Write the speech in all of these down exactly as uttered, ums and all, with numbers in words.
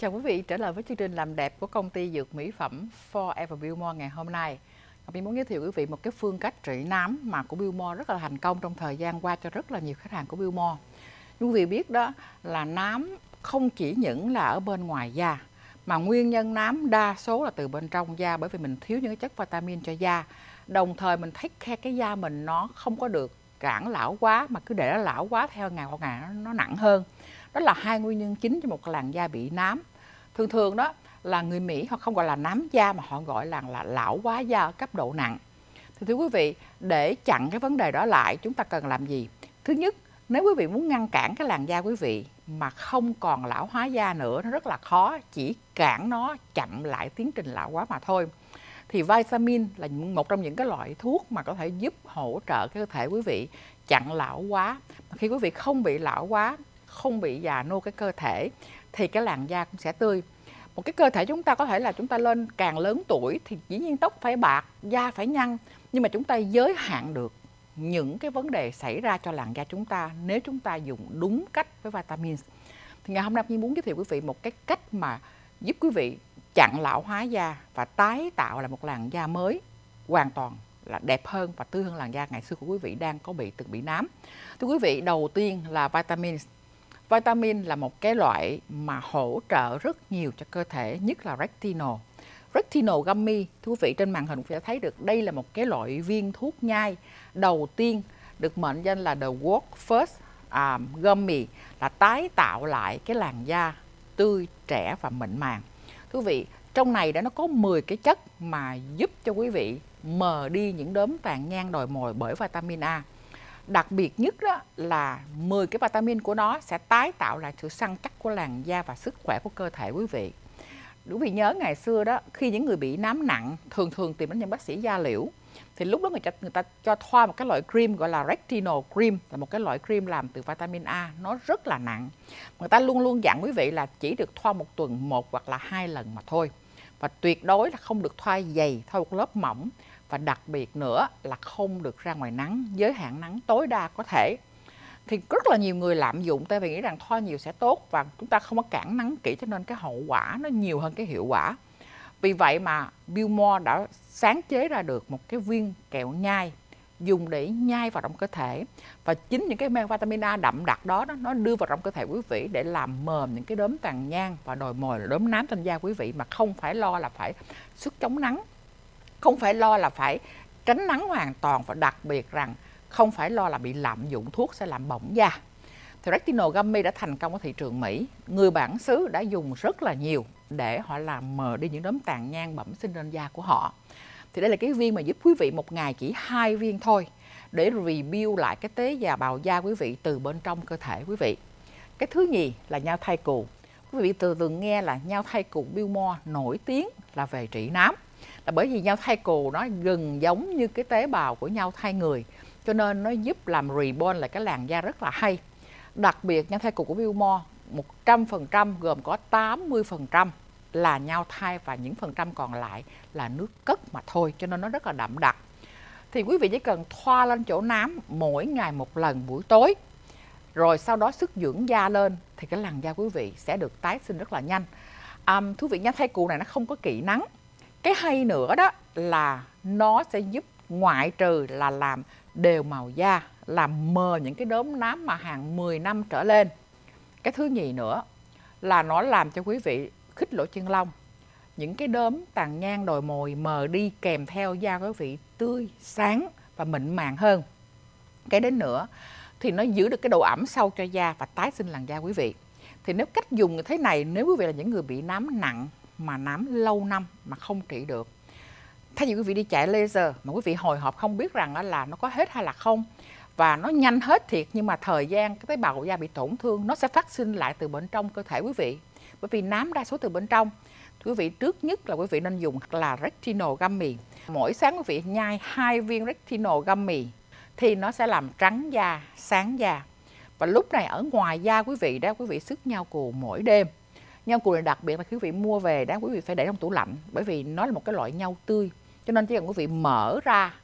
Chào quý vị trở lại với chương trình làm đẹp của công ty dược mỹ phẩm Forever Biomore ngày hôm nay. Mình muốn giới thiệu quý vị một cái phương cách trị nám mà của Biomore rất là thành công trong thời gian qua cho rất là nhiều khách hàng của Biomore. Quý vị biết đó là nám không chỉ những là ở bên ngoài da, mà nguyên nhân nám đa số là từ bên trong da, bởi vì mình thiếu những cái chất vitamin cho da. Đồng thời mình thấy khe cái da mình nó không có được cản lão quá, mà cứ để nó lão quá theo ngày qua ngày nó, nó nặng hơn. Đó là hai nguyên nhân chính cho một làn da bị nám. Thường thường đó là người Mỹ họ không gọi là nám da mà họ gọi là, là lão hóa da ở cấp độ nặng. Thì thưa quý vị, để chặn cái vấn đề đó lại chúng ta cần làm gì? Thứ nhất, nếu quý vị muốn ngăn cản cái làn da quý vị mà không còn lão hóa da nữa, nó rất là khó, chỉ cản nó chậm lại tiến trình lão hóa mà thôi. Thì vitamin là một trong những cái loại thuốc mà có thể giúp hỗ trợ cơ thể quý vị chặn lão hóa. Khi quý vị không bị lão hóa, không bị già nua cái cơ thể thì cái làn da cũng sẽ tươi. Một cái cơ thể chúng ta có thể là chúng ta lên càng lớn tuổi thì dĩ nhiên tóc phải bạc, da phải nhăn, nhưng mà chúng ta giới hạn được những cái vấn đề xảy ra cho làn da chúng ta nếu chúng ta dùng đúng cách với vitamin. Thì ngày hôm nay Nhi muốn giới thiệu quý vị một cái cách mà giúp quý vị chặn lão hóa da và tái tạo lại một làn da mới hoàn toàn là đẹp hơn và tươi hơn làn da ngày xưa của quý vị đang có bị từng bị nám. Thưa quý vị, đầu tiên là vitamin. Vitamin là một cái loại mà hỗ trợ rất nhiều cho cơ thể, nhất là retinol. Retinol gummy, thưa quý vị, trên màn hình cũng sẽ thấy được đây là một cái loại viên thuốc nhai đầu tiên được mệnh danh là The World First um, Gummy, là tái tạo lại cái làn da tươi, trẻ và mịn màng. Thưa quý vị, trong này đã nó có mười cái chất mà giúp cho quý vị mờ đi những đốm tàn nhang đồi mồi bởi vitamin A. Đặc biệt nhất đó là mười cái vitamin của nó sẽ tái tạo lại sự săn chắc của làn da và sức khỏe của cơ thể quý vị. Quý vị nhớ ngày xưa đó, khi những người bị nám nặng thường thường tìm đến những bác sĩ da liễu, thì lúc đó người ta, người ta cho thoa một cái loại cream gọi là retinol cream, là một cái loại cream làm từ vitamin A, nó rất là nặng. Người ta luôn luôn dặn quý vị là chỉ được thoa một tuần một hoặc là hai lần mà thôi. Và tuyệt đối là không được thoa dày, thoa một lớp mỏng. Và đặc biệt nữa là không được ra ngoài nắng, giới hạn nắng tối đa có thể. Thì rất là nhiều người lạm dụng tại vì nghĩ rằng thoa nhiều sẽ tốt, và chúng ta không có cản nắng kỹ cho nên cái hậu quả nó nhiều hơn cái hiệu quả. Vì vậy mà Biomore đã sáng chế ra được một cái viên kẹo nhai dùng để nhai vào trong cơ thể, và chính những cái men vitamin A đậm đặc đó, đó nó đưa vào trong cơ thể quý vị để làm mờm những cái đốm tàn nhang và đồi mồi, đốm nám trên da quý vị, mà không phải lo là phải sức chống nắng, không phải lo là phải tránh nắng hoàn toàn, và đặc biệt rằng không phải lo là bị lạm dụng thuốc sẽ làm bỏng da. Thì retinol gummy đã thành công ở thị trường Mỹ. Người bản xứ đã dùng rất là nhiều để họ làm mờ đi những đốm tàn nhang bẩm sinh trên da của họ. Thì đây là cái viên mà giúp quý vị một ngày chỉ hai viên thôi để rebuild lại cái tế bào bào da quý vị từ bên trong cơ thể quý vị. Cái thứ nhì là nhau thai cừu. Quý vị từ từ nghe là nhau thai cừu Biomore nổi tiếng là về trị nám, là bởi vì nhau thai cừu nó gần giống như cái tế bào của nhau thai người, cho nên nó giúp làm reborn lại cái làn da rất là hay. Đặc biệt nhau thai cừu của Biomore một trăm phần trăm gồm có tám mươi phần trăm là nhau thai và những phần trăm còn lại là nước cất mà thôi, cho nên nó rất là đậm đặc. Thì quý vị chỉ cần thoa lên chỗ nám mỗi ngày một lần buổi tối, rồi sau đó sức dưỡng da lên, thì cái làn da quý vị sẽ được tái sinh rất là nhanh. Um, thú vị, nhau thai cừu này nó không có kỵ nắng. Cái hay nữa đó là nó sẽ giúp ngoại trừ là làm đều màu da, làm mờ những cái đốm nám mà hàng mười năm trở lên. Cái thứ nhì nữa là nó làm cho quý vị khít lỗ chân lông, những cái đốm tàn nhang đồi mồi mờ đi, kèm theo da quý vị tươi, sáng và mịn màng hơn. Cái đến nữa thì nó giữ được cái độ ẩm sâu cho da và tái sinh làn da quý vị. Thì nếu cách dùng như thế này, nếu quý vị là những người bị nám nặng mà nám lâu năm mà không trị được, thay vì quý vị đi chạy laser mà quý vị hồi hộp không biết rằng là nó có hết hay là không, và nó nhanh hết thiệt, nhưng mà thời gian cái tế bào da bị tổn thương, nó sẽ phát sinh lại từ bên trong cơ thể quý vị, bởi vì nám đa số từ bên trong. Quý vị trước nhất là quý vị nên dùng là retinol gummy. Mỗi sáng quý vị nhai hai viên retinol gummy thì nó sẽ làm trắng da, sáng da. Và lúc này ở ngoài da quý vị đó, quý vị sức nhau cù mỗi đêm. Nhau cù này đặc biệt là quý vị mua về đó, quý vị phải để trong tủ lạnh, bởi vì nó là một cái loại nhau tươi, cho nên chỉ cần quý vị mở ra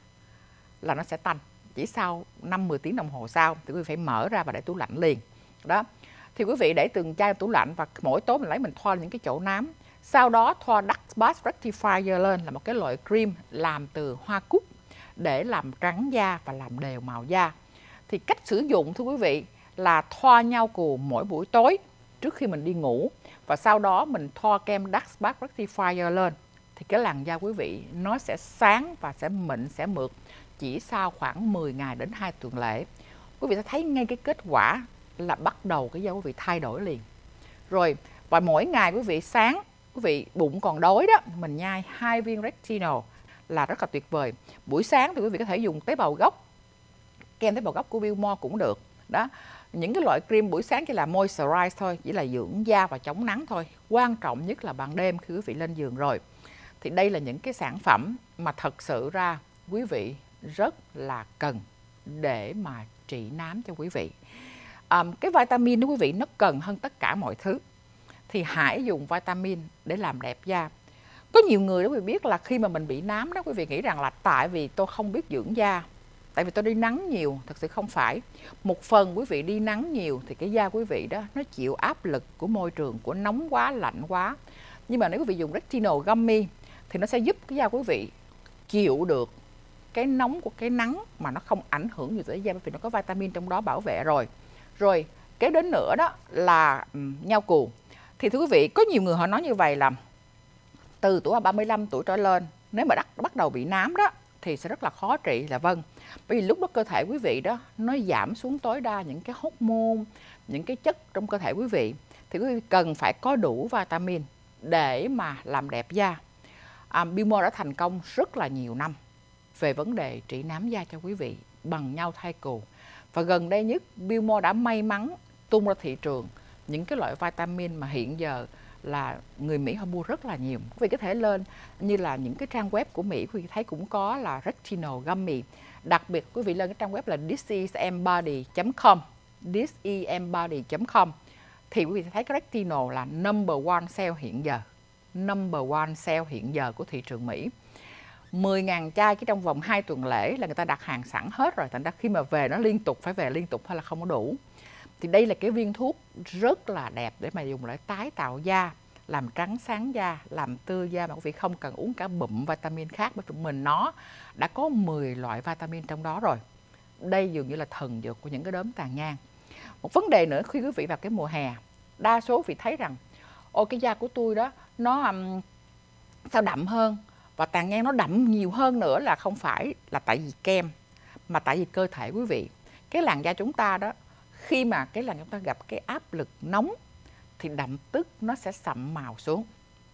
là nó sẽ tanh. Chỉ sau năm mười tiếng đồng hồ sau thì quý vị phải mở ra và để tủ lạnh liền. Đó. Thì quý vị để từng chai tủ lạnh và mỗi tối mình lấy mình thoa những cái chỗ nám. Sau đó thoa Dark Spot Rectifier lên, là một cái loại cream làm từ hoa cúc để làm trắng da và làm đều màu da. Thì cách sử dụng thưa quý vị là thoa nhau cù mỗi buổi tối trước khi mình đi ngủ, và sau đó mình thoa kem Dark Spot Rectifier lên, thì cái làn da quý vị nó sẽ sáng và sẽ mịn, sẽ mượt chỉ sau khoảng mười ngày đến hai tuần lễ. Quý vị sẽ thấy ngay cái kết quả là bắt đầu cái da quý vị thay đổi liền. Rồi, và mỗi ngày quý vị sáng, quý vị bụng còn đói đó, mình nhai hai viên retinol là rất là tuyệt vời. Buổi sáng thì quý vị có thể dùng tế bào gốc, kem tế bào gốc của Billmore cũng được. Đó, những cái loại cream buổi sáng chỉ là moisturize thôi, chỉ là dưỡng da và chống nắng thôi. Quan trọng nhất là ban đêm khi quý vị lên giường rồi. Thì đây là những cái sản phẩm mà thật sự ra quý vị rất là cần để mà trị nám cho quý vị. À, cái vitamin đó quý vị nó cần hơn tất cả mọi thứ. Thì hãy dùng vitamin để làm đẹp da. Có nhiều người đó quý vị biết là khi mà mình bị nám đó, quý vị nghĩ rằng là tại vì tôi không biết dưỡng da, tại vì tôi đi nắng nhiều. Thật sự không phải. Một phần quý vị đi nắng nhiều thì cái da quý vị đó nó chịu áp lực của môi trường, của nóng quá, lạnh quá. Nhưng mà nếu quý vị dùng retinol gummy thì nó sẽ giúp cái da quý vị chịu được cái nóng của cái nắng mà nó không ảnh hưởng nhiều tới da, bởi vì nó có vitamin trong đó bảo vệ rồi. Rồi, kế đến nữa đó là um, nhau cù. Thì thưa quý vị, có nhiều người họ nói như vậy là từ tuổi ba mươi lăm tuổi trở lên, nếu mà đắc, bắt đầu bị nám đó thì sẽ rất là khó trị. Là vâng, bởi vì lúc đó cơ thể quý vị đó nó giảm xuống tối đa những cái hormone, những cái chất trong cơ thể quý vị, thì quý vị cần phải có đủ vitamin để mà làm đẹp da. À, Billmore đã thành công rất là nhiều năm về vấn đề trị nám da cho quý vị bằng nhau thay cù. Và gần đây nhất, Billmore đã may mắn tung ra thị trường những cái loại vitamin mà hiện giờ là người Mỹ họ mua rất là nhiều. Quý vị có thể lên như là những cái trang web của Mỹ, quý vị thấy cũng có là retinol gummy. Đặc biệt quý vị lên cái trang web là thisemembody chấm com, thisemembody chấm com, thì quý vị sẽ thấy cái retinol là number one sale hiện giờ. Number one sale hiện giờ của thị trường Mỹ. mười nghìn chai cái trong vòng hai tuần lễ là người ta đặt hàng sẵn hết rồi. Thành ra khi mà về nó liên tục, phải về liên tục hay là không có đủ. Thì đây là cái viên thuốc rất là đẹp để mà dùng để tái tạo da, làm trắng sáng da, làm tươi da mà quý vị không cần uống cả bụm vitamin khác, bởi vì mình nó đã có mười loại vitamin trong đó rồi. Đây dường như là thần dược của những cái đốm tàn nhang. Một vấn đề nữa khi quý vị vào cái mùa hè, đa số quý vị thấy rằng ôi cái da của tôi đó nó um, sao đậm hơn, và tàn nhang nó đậm nhiều hơn nữa, là không phải là tại vì kem, mà tại vì cơ thể quý vị. Cái làn da chúng ta đó, khi mà cái làn chúng ta gặp cái áp lực nóng thì đậm tức nó sẽ sậm màu xuống,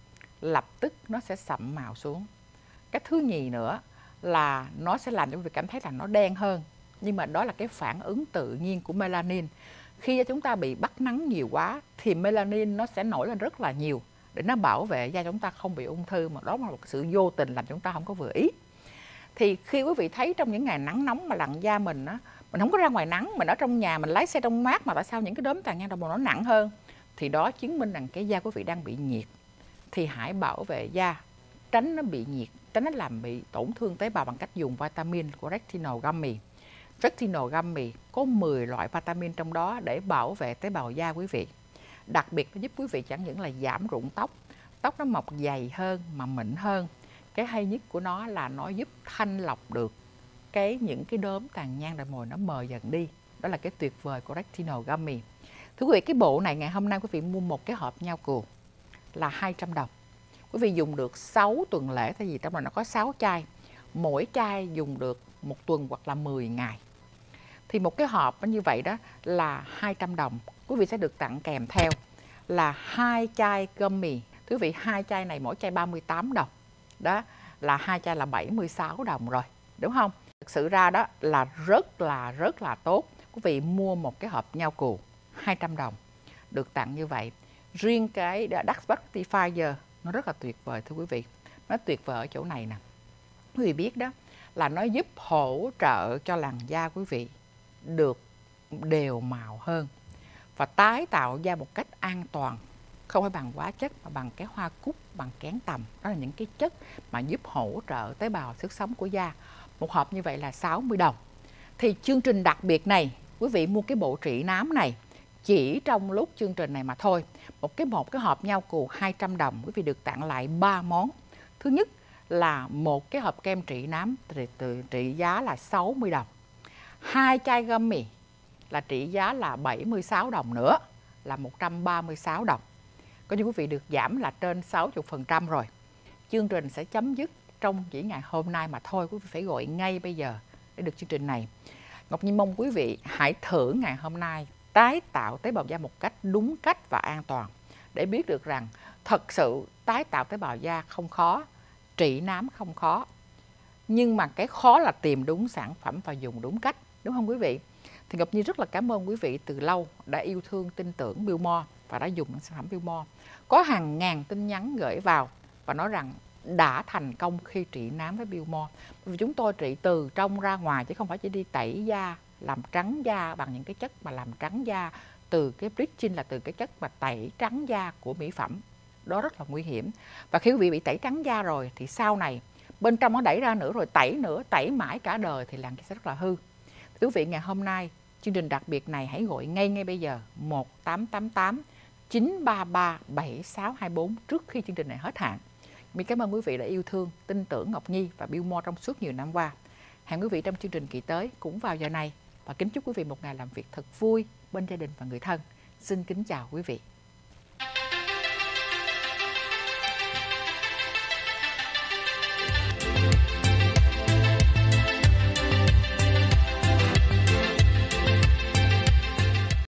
lập tức nó sẽ sậm màu xuống. Cái thứ nhì nữa là nó sẽ làm cho quý vị cảm thấy là nó đen hơn. Nhưng mà đó là cái phản ứng tự nhiên của melanin. Khi da chúng ta bị bắt nắng nhiều quá thì melanin nó sẽ nổi lên rất là nhiều để nó bảo vệ da chúng ta không bị ung thư, mà đó là một sự vô tình làm chúng ta không có vừa ý. Thì khi quý vị thấy trong những ngày nắng nóng mà làn da mình á, mình không có ra ngoài nắng, mình ở trong nhà, mình lái xe trong mát mà tại sao những cái đốm tàn nhang đầu nó nặng hơn, thì đó chứng minh rằng cái da quý vị đang bị nhiệt. Thì hãy bảo vệ da, tránh nó bị nhiệt, tránh nó làm bị tổn thương tế bào bằng cách dùng vitamin của retinol gummy. Retinol gummy có mười loại vitamin trong đó để bảo vệ tế bào da quý vị. Đặc biệt nó giúp quý vị chẳng những là giảm rụng tóc, tóc nó mọc dày hơn mà mịn hơn. Cái hay nhất của nó là nó giúp thanh lọc được cái những cái đốm tàn nhang rồi mồi nó mờ dần đi. Đó là cái tuyệt vời của retinol gummy. Thưa quý vị, cái bộ này ngày hôm nay quý vị mua một cái hộp nhau cù là hai trăm đồng. Quý vị dùng được sáu tuần lễ, tại vì trong này nó có sáu chai. Mỗi chai dùng được một tuần hoặc là mười ngày. Thì một cái hộp như vậy đó là hai trăm đồng. Quý vị sẽ được tặng kèm theo là hai chai gummy. Thưa quý vị, hai chai này mỗi chai ba mươi tám đồng. Đó là hai chai là bảy mươi sáu đồng rồi, đúng không? Thực sự ra đó là rất là rất là tốt. Quý vị mua một cái hộp nhau cù hai trăm đồng được tặng như vậy. Riêng cái Dark Spot Rectifier nó rất là tuyệt vời thưa quý vị. Nó tuyệt vời ở chỗ này nè. Quý vị biết đó là nó giúp hỗ trợ cho làn da quý vị được đều màu hơn và tái tạo da một cách an toàn, không phải bằng hóa chất mà bằng cái hoa cúc, bằng kén tằm. Đó là những cái chất mà giúp hỗ trợ tế bào sức sống của da. Một hộp như vậy là sáu mươi đồng. Thì chương trình đặc biệt này, quý vị mua cái bộ trị nám này chỉ trong lúc chương trình này mà thôi. Một cái một cái hộp nhau cù hai trăm đồng, quý vị được tặng lại ba món. Thứ nhất là một cái hộp kem trị nám trị, trị giá là sáu mươi đồng. Hai chai gummy là trị giá là bảy mươi sáu đồng nữa, là một trăm ba mươi sáu đồng. Coi như quý vị được giảm là trên sáu mươi phần trăm rồi. Chương trình sẽ chấm dứt trong chỉ ngày hôm nay mà thôi. Quý vị phải gọi ngay bây giờ để được chương trình này. Ngọc Nhi mong quý vị hãy thử ngày hôm nay tái tạo tế bào da một cách đúng cách và an toàn, để biết được rằng thật sự tái tạo tế bào da không khó, trị nám không khó. Nhưng mà cái khó là tìm đúng sản phẩm và dùng đúng cách, đúng không quý vị? Thì Ngọc Nhi rất là cảm ơn quý vị từ lâu đã yêu thương, tin tưởng Biomore và đã dùng những sản phẩm Biomore. Có hàng ngàn tin nhắn gửi vào và nói rằng đã thành công khi trị nám với Biomore. Vì chúng tôi trị từ trong ra ngoài, chứ không phải chỉ đi tẩy da, làm trắng da bằng những cái chất mà làm trắng da từ cái bleaching, là từ cái chất mà tẩy trắng da của mỹ phẩm. Đó rất là nguy hiểm. Và khi quý vị bị tẩy trắng da rồi thì sau này bên trong nó đẩy ra nữa, rồi tẩy nữa, tẩy mãi cả đời thì làn da sẽ rất là hư. Quý vị, ngày hôm nay chương trình đặc biệt này hãy gọi ngay ngay bây giờ một tám tám tám chín ba ba bảy sáu hai bốn trước khi chương trình này hết hạn. Mình cảm ơn quý vị đã yêu thương, tin tưởng Ngọc Nhi và Biomore trong suốt nhiều năm qua. Hẹn quý vị trong chương trình kỳ tới cũng vào giờ này, và kính chúc quý vị một ngày làm việc thật vui bên gia đình và người thân. Xin kính chào quý vị.